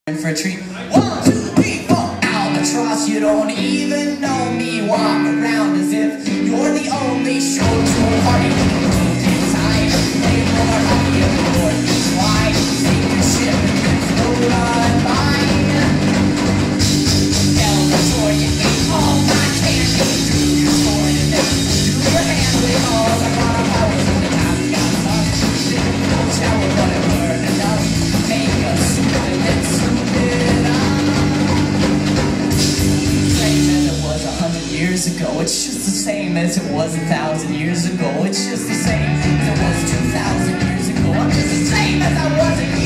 for a treat. 1, 2, 3, 4. Albatross, you don't even know me. Walk around as if you're the only show to a party. Time, play more hockey aboard. Why take your ship and then float on by? Albatross, you ate all my candy. Drew your sword and then do your hand with all the bottom hours in the top. Got up, didn't go shower, but it weren't enough. Make a soup and then soup it up. Years ago, it's just the same as it was 1,000 years ago. It's just the same as it was 2,000 years ago. I'm just the same as I was